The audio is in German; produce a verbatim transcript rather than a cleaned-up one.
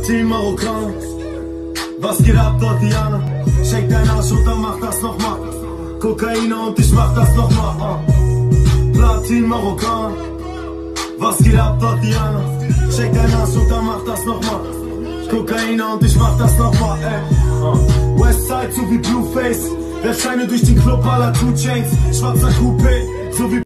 Platin Marokkaner. Was geht ab dort, Diana? Shake dein Arsch und dann mach das nochmal. Kokaina und ich mach das nochmal. Uh. Platin Marokkaner. Was geht ab dort, Diana? Shake dein Arsch und dann mach das nochmal. Kokaina und ich mach das nochmal, ey. Uh. Westside so wie Blueface. Werf Scheine durch den Club aller Two Chains. Schwarzer Coupé, so wie